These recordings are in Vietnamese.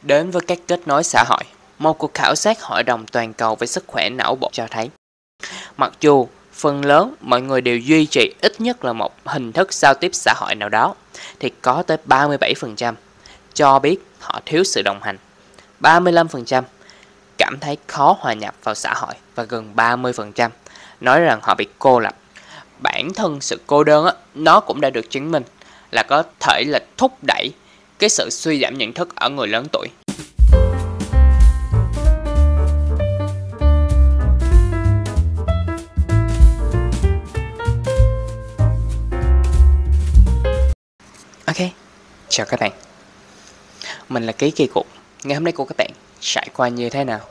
Đến với các kết nối xã hội, một cuộc khảo sát Hội đồng Toàn cầu về sức khỏe não bộ cho thấy, mặc dù phần lớn mọi người đều duy trì ít nhất là một hình thức giao tiếp xã hội nào đó, thì có tới 37% cho biết họ thiếu sự đồng hành, 35% cảm thấy khó hòa nhập vào xã hội và gần 30% nói rằng họ bị cô lập. Bản thân sự cô đơn nó cũng đã được chứng minh là có thể là thúc đẩy cái sự suy giảm nhận thức ở người lớn tuổi. Ok, chào các bạn. Mình là Ký Kỳ Cục. Ngày hôm nay của các bạn trải qua như thế nào?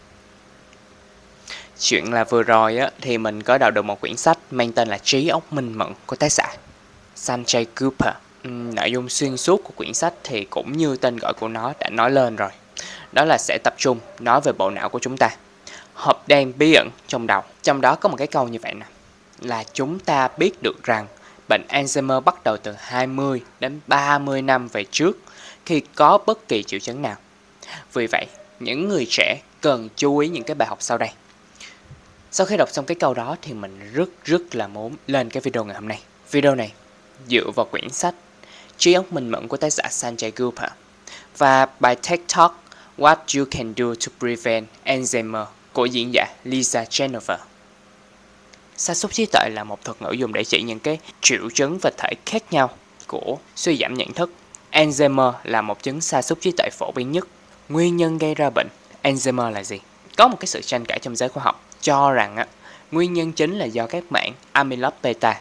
Chuyện là vừa rồi thì mình có đọc được một quyển sách mang tên là Trí óc minh mẫn của tác giả Sanjay Gupta. Nội dung xuyên suốt của quyển sách thì cũng như tên gọi của nó đã nói lên rồi. Đó là sẽ tập trung nói về bộ não của chúng ta, hộp đen bí ẩn trong đầu. Trong đó có một cái câu như vậy nè, là chúng ta biết được rằng bệnh Alzheimer bắt đầu từ 20 đến 30 năm về trước khi có bất kỳ triệu chứng nào. Vì vậy, những người trẻ cần chú ý những cái bài học sau đây. Sau khi đọc xong cái câu đó thì mình rất là muốn lên cái video ngày hôm nay. Video này dựa vào quyển sách Trí óc minh mẫn của tác giả Sanjay Gupta và bài TED Talk What You Can Do to Prevent Alzheimer của diễn giả Lisa Jennifer. Sa sút trí tuệ là một thuật ngữ dùng để chỉ những cái triệu chứng và thể khác nhau của suy giảm nhận thức. Alzheimer là một chứng sa sút trí tuệ phổ biến nhất. Nguyên nhân gây ra bệnh Alzheimer là gì? Có một cái sự tranh cãi trong giới khoa học cho rằng nguyên nhân chính là do các mảng amyloid beta.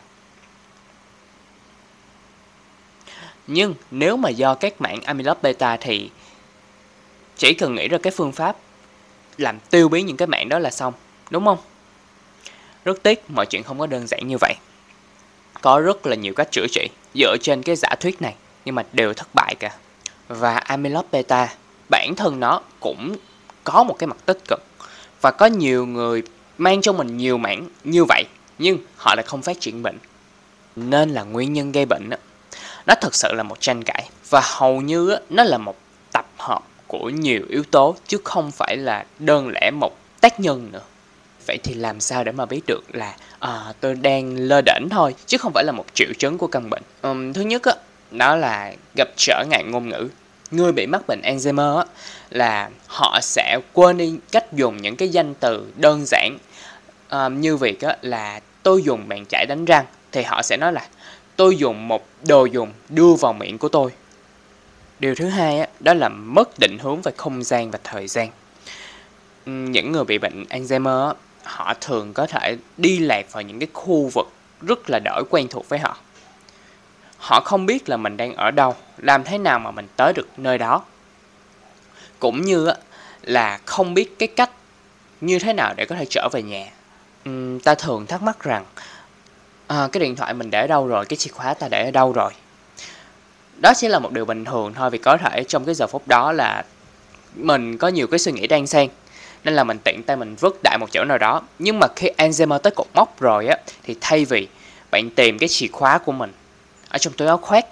Nhưng nếu mà do các mảng amyloid beta thì chỉ cần nghĩ ra cái phương pháp làm tiêu biến những cái mảng đó là xong, đúng không? Rất tiếc mọi chuyện không có đơn giản như vậy. Có rất là nhiều cách chữa trị dựa trên cái giả thuyết này nhưng mà đều thất bại cả. Và amyloid beta bản thân nó cũng có một cái mặt tích cực. Và có nhiều người mang trong mình nhiều mảng như vậy nhưng họ lại không phát triển bệnh. Nên là nguyên nhân gây bệnh nó thật sự là một tranh cãi. Và hầu như nó là một tập hợp của nhiều yếu tố chứ không phải là đơn lẻ một tác nhân nữa. Vậy thì làm sao để mà biết được là tôi đang lơ đễnh thôi chứ không phải là một triệu chứng của căn bệnh? Thứ nhất đó là gặp trở ngại ngôn ngữ. Người bị mắc bệnh Alzheimer là họ sẽ quên đi cách dùng những cái danh từ đơn giản, như việc là tôi dùng bàn chải đánh răng thì họ sẽ nói là tôi dùng một đồ dùng đưa vào miệng của tôi. Điều thứ hai đó là mất định hướng về không gian và thời gian. Những người bị bệnh Alzheimer họ thường có thể đi lạc vào những cái khu vực rất là đỗi quen thuộc với họ. Họ không biết là mình đang ở đâu, làm thế nào mà mình tới được nơi đó. Cũng như là không biết cái cách như thế nào để có thể trở về nhà. Ta thường thắc mắc rằng cái điện thoại mình để ở đâu rồi, cái chìa khóa ta để ở đâu rồi. Đó chỉ là một điều bình thường thôi, vì có thể trong cái giờ phút đó là mình có nhiều cái suy nghĩ đan xen nên là mình tiện tay mình vứt đại một chỗ nào đó. Nhưng mà khi Alzheimer tới cột mốc rồi thì thay vì bạn tìm cái chìa khóa của mình ở trong túi áo khoác,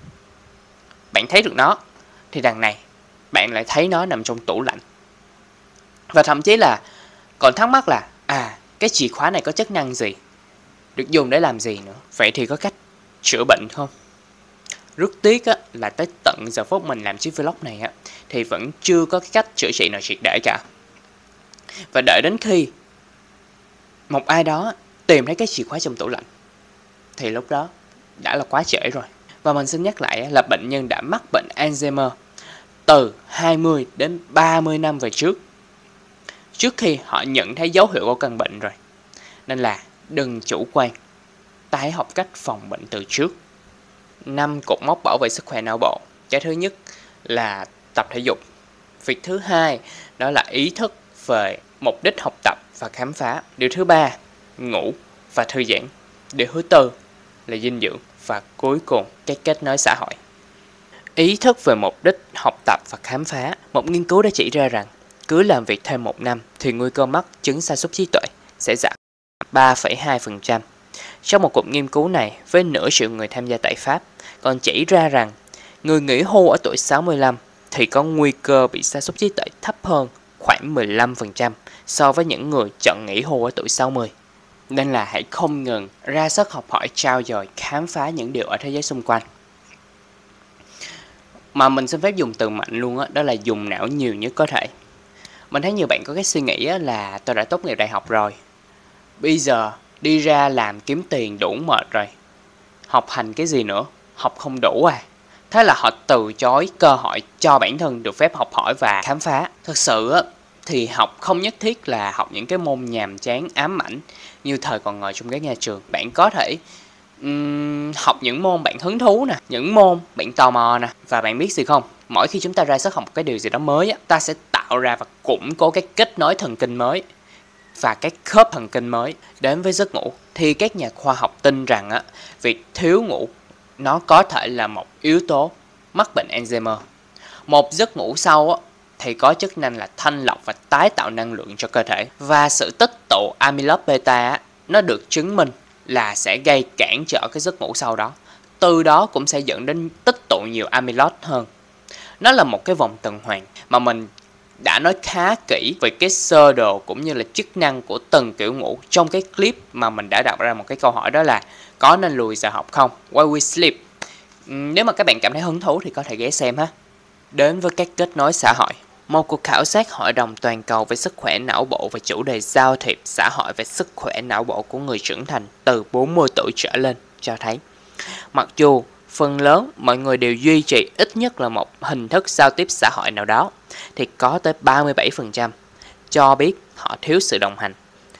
bạn thấy được nó, thì đằng này bạn lại thấy nó nằm trong tủ lạnh. Và thậm chí là còn thắc mắc là cái chìa khóa này có chức năng gì, được dùng để làm gì nữa. Vậy thì có cách chữa bệnh không? Rất tiếc là tới tận giờ phút mình làm chiếc vlog này thì vẫn chưa có cái cách chữa trị nào triệt để cả. Và đợi đến khi một ai đó tìm thấy cái chìa khóa trong tủ lạnh thì lúc đó đã là quá trễ rồi. Và mình xin nhắc lại là bệnh nhân đã mắc bệnh Alzheimer từ 20 đến 30 năm về trước khi họ nhận thấy dấu hiệu của căn bệnh rồi. Nên là đừng chủ quan, ta hãy học cách phòng bệnh từ trước. 5 cột mốc bảo vệ sức khỏe não bộ. Cái thứ nhất là tập thể dục. Việc thứ hai đó là ý thức về mục đích học tập và khám phá. Điều thứ ba, ngủ và thư giãn. Điều thứ tư là dinh dưỡng. Và cuối cùng, cái kết nối xã hội. Ý thức về mục đích học tập và khám phá. Một nghiên cứu đã chỉ ra rằng cứ làm việc thêm 1 năm thì nguy cơ mắc chứng sa sút trí tuệ sẽ giảm 3,2%. Trong một cuộc nghiên cứu này với nửa triệu người tham gia tại Pháp còn chỉ ra rằng người nghỉ hưu ở tuổi 65 thì có nguy cơ bị sa sút trí tuệ thấp hơn khoảng 15% so với những người chọn nghỉ hưu ở tuổi 60. Nên là hãy không ngừng ra sức học hỏi, trau dồi, khám phá những điều ở thế giới xung quanh. Mà mình xin phép dùng từ mạnh luôn á, đó là dùng não nhiều nhất có thể. Mình thấy nhiều bạn có cái suy nghĩ là tôi đã tốt nghiệp đại học rồi, bây giờ đi ra làm kiếm tiền đủ mệt rồi, học hành cái gì nữa, học không đủ à. Thế là họ từ chối cơ hội cho bản thân được phép học hỏi và khám phá. Thực sự thì học không nhất thiết là học những cái môn nhàm chán ám ảnh như thời còn ngồi trong các nhà trường. Bạn có thể học những môn bạn hứng thú nè, những môn bạn tò mò nè. Và bạn biết gì không? Mỗi khi chúng ta ra sức học một cái điều gì đó mới á, ta sẽ tạo ra và củng cố cái kết nối thần kinh mới và cái khớp thần kinh mới đến với giấc ngủ. Thì các nhà khoa học tin rằng á, việc thiếu ngủ nó có thể là một yếu tố mắc bệnh Alzheimer. Một giấc ngủ sâu á, thì có chức năng là thanh lọc và tái tạo năng lượng cho cơ thể. Và sự tích tụ amyloid beta á, nó được chứng minh là sẽ gây cản trở cái giấc ngủ sâu đó. Từ đó cũng sẽ dẫn đến tích tụ nhiều amyloid hơn. Nó là một cái vòng tuần hoàn mà mình đã nói khá kỹ về cái sơ đồ cũng như là chức năng của từng kiểu ngủ trong cái clip mà mình đã đặt ra một cái câu hỏi, đó là có nên lùi giờ học không? Why we sleep? Nếu mà các bạn cảm thấy hứng thú thì có thể ghé xem ha. Đến với các kết nối xã hội. Một cuộc khảo sát Hội đồng Toàn cầu về sức khỏe não bộ và chủ đề giao thiệp xã hội về sức khỏe não bộ của người trưởng thành từ 40 tuổi trở lên cho thấy, mặc dù phần lớn mọi người đều duy trì ít nhất là một hình thức giao tiếp xã hội nào đó, thì có tới 37% cho biết họ thiếu sự đồng hành,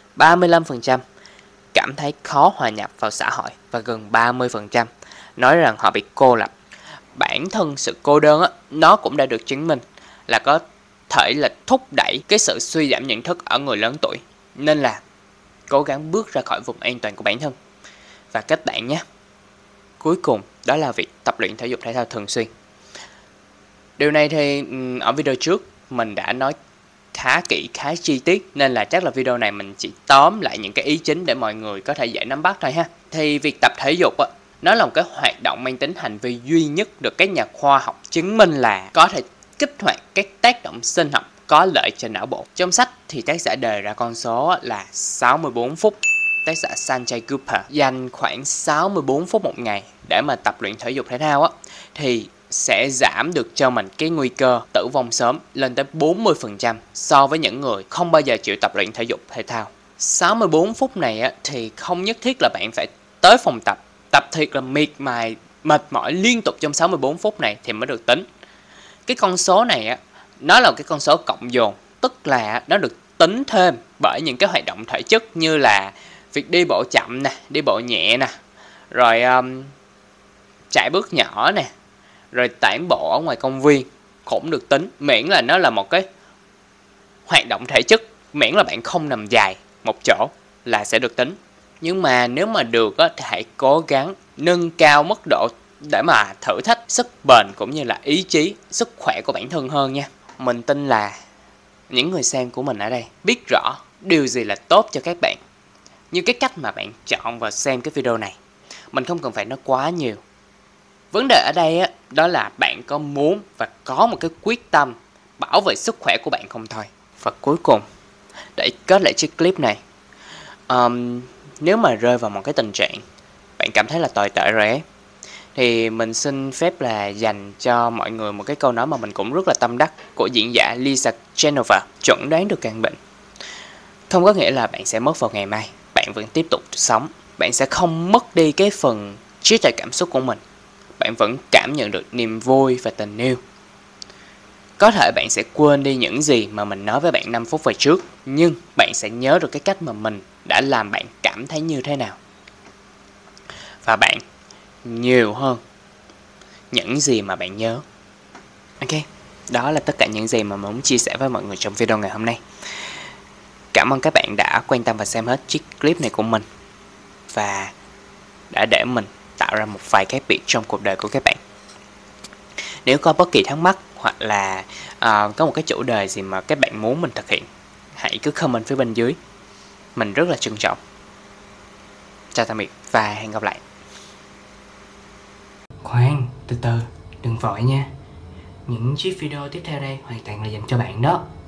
35% cảm thấy khó hòa nhập vào xã hội và gần 30% nói rằng họ bị cô lập. Bản thân sự cô đơn á, nó cũng đã được chứng minh là có thể là thúc đẩy cái sự suy giảm nhận thức ở người lớn tuổi. Nên là cố gắng bước ra khỏi vùng an toàn của bản thân. Và kết bạn nhé. Cuối cùng đó là việc tập luyện thể dục thể thao thường xuyên. Điều này thì ở video trước mình đã nói khá kỹ, khá chi tiết, nên là chắc là video này mình chỉ tóm lại những cái ý chính để mọi người có thể dễ nắm bắt thôi ha. Thì việc tập thể dục á, nó là một cái hoạt động mang tính hành vi duy nhất được các nhà khoa học chứng minh là có thể kích hoạt các tác động sinh học có lợi cho não bộ. Trong sách thì tác giả đề ra con số là 64 phút. Tác giả Sanjay Gupta dành khoảng 64 phút một ngày để mà tập luyện thể dục thể thao á, thì sẽ giảm được cho mình cái nguy cơ tử vong sớm lên tới 40% so với những người không bao giờ chịu tập luyện thể dục thể thao. 64 phút này á, thì không nhất thiết là bạn phải tới phòng tập thiệt là miệt mài, mệt mỏi liên tục trong 64 phút này thì mới được tính. Cái con số này á, nó là cái con số cộng dồn, tức là nó được tính thêm bởi những cái hoạt động thể chất như là việc đi bộ chậm nè, đi bộ nhẹ nè, rồi chạy bước nhỏ nè, rồi tản bộ ở ngoài công viên cũng được tính, miễn là nó là một cái hoạt động thể chất, miễn là bạn không nằm dài một chỗ là sẽ được tính. Nhưng mà nếu mà được á, thì hãy cố gắng nâng cao mức độ để mà thử thách sức bền cũng như là ý chí, sức khỏe của bản thân hơn nha. Mình tin là những người xem của mình ở đây biết rõ điều gì là tốt cho các bạn, như cái cách mà bạn chọn và xem cái video này. Mình không cần phải nói quá nhiều. Vấn đề ở đây á, đó là bạn có muốn và có một cái quyết tâm bảo vệ sức khỏe của bạn không thôi. Và cuối cùng, để kết lại chiếc clip này, nếu mà rơi vào một cái tình trạng bạn cảm thấy là tồi tệ rồi ấy, thì mình xin phép là dành cho mọi người một cái câu nói mà mình cũng rất là tâm đắc của diễn giả Lisa Genova: chuẩn đoán được căn bệnh không có nghĩa là bạn sẽ mất vào ngày mai. Bạn vẫn tiếp tục sống, bạn sẽ không mất đi cái phần trí tuệ cảm xúc của mình, bạn vẫn cảm nhận được niềm vui và tình yêu. Có thể bạn sẽ quên đi những gì mà mình nói với bạn 5 phút về trước, nhưng bạn sẽ nhớ được cái cách mà mình đã làm bạn cảm thấy như thế nào. Và bạn nhiều hơn những gì mà bạn nhớ. Ok, đó là tất cả những gì mà mình muốn chia sẻ với mọi người trong video ngày hôm nay. Cảm ơn các bạn đã quan tâm và xem hết chiếc clip này của mình, và đã để mình tạo ra một vài khác biệt trong cuộc đời của các bạn. Nếu có bất kỳ thắc mắc hoặc là có một cái chủ đề gì mà các bạn muốn mình thực hiện, hãy cứ comment phía bên dưới. Mình rất là trân trọng. Chào tạm biệt và hẹn gặp lại. Khoan, từ từ, đừng vội nha. những chiếc video tiếp theo đây hoàn toàn là dành cho bạn đó.